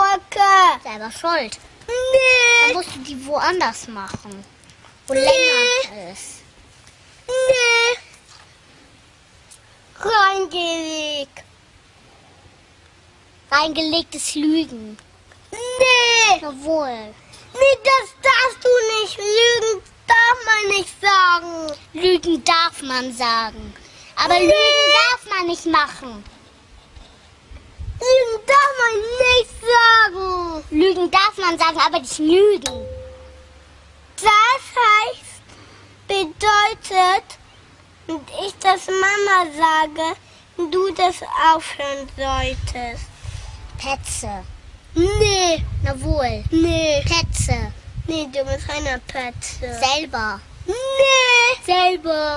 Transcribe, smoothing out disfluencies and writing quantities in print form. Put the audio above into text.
Kacke. Selber schuld. Nee. Dann musst du die woanders machen. Wo länger ist. Nee. Reingelegt. Reingelegtes Lügen. Nee. Jawohl. Nee, das darfst du nicht. Lügen darf man nicht sagen. Lügen darf man sagen. Aber Nee. Lügen darf man nicht machen. Lügen darf man nicht sagen. Lügen darf man sagen, aber nicht lügen. Das heißt, bedeutet, und ich das Mama sage, du das aufhören solltest. Petze. Nee, Jawohl. nee, Petze. nee, du bist eine Petze. Selber. Nee. Selber.